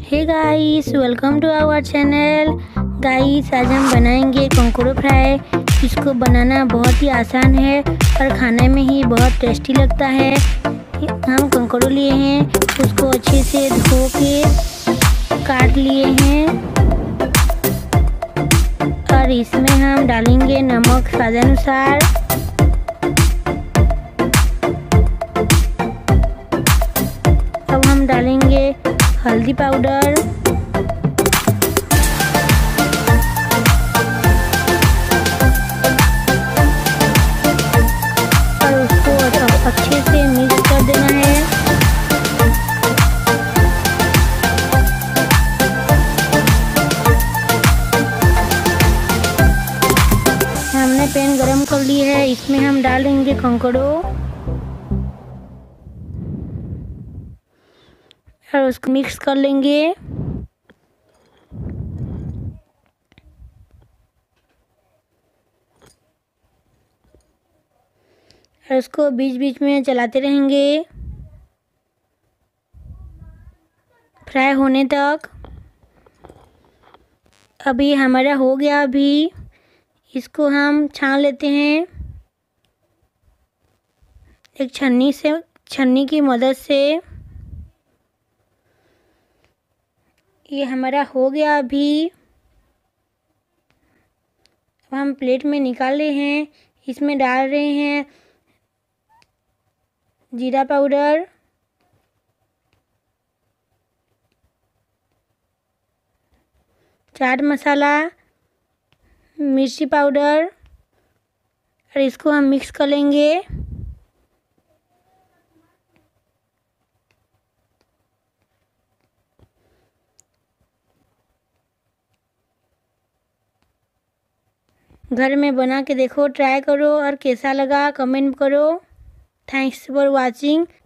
Hey guys, welcome to our channel. Guys, आज हम बनाएंगे कंकोड़ो फ्राई। इसको बनाना बहुत ही आसान है और खाने में ही बहुत टेस्टी लगता है। हम कंकोड़ो लिए हैं, उसको अच्छे से धो के काट लिए हैं और इसमें हम डालेंगे नमक स्वादानुसार। अब हम डालेंगे हल्दी पाउडर और उसको अच्छे से मिक्स कर देना है। हमने पैन गरम कर ली है, इसमें हम डालेंगे कंकोड़ो और उसको मिक्स कर लेंगे। और उसको बीच बीच में चलाते रहेंगे फ्राई होने तक। अभी हमारा हो गया। अभी इसको हम छान लेते हैं एक छन्नी की मदद से। ये हमारा हो गया। अभी अब हम प्लेट में निकाल रहे हैं। इसमें डाल रहे हैं जीरा पाउडर, चाट मसाला, मिर्ची पाउडर और इसको हम मिक्स कर लेंगे। घर में बना के देखो, ट्राई करो और कैसा लगा कमेंट करो। Thanks for watching.